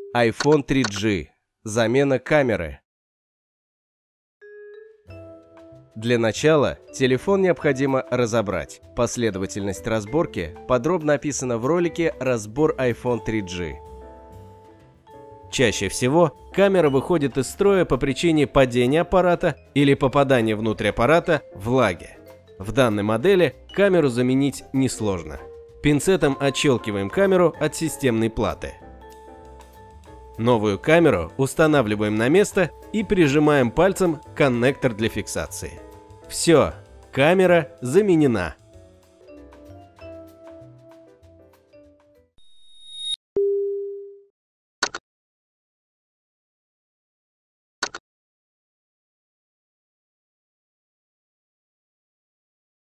iPhone 3G. Замена камеры. Для начала телефон необходимо разобрать. Последовательность разборки подробно описана в ролике «Разбор iPhone 3G». Чаще всего камера выходит из строя по причине падения аппарата или попадания внутрь аппарата влаги. В данной модели камеру заменить несложно. Пинцетом отщелкиваем камеру от системной платы. Новую камеру устанавливаем на место и прижимаем пальцем коннектор для фиксации. Все, камера заменена.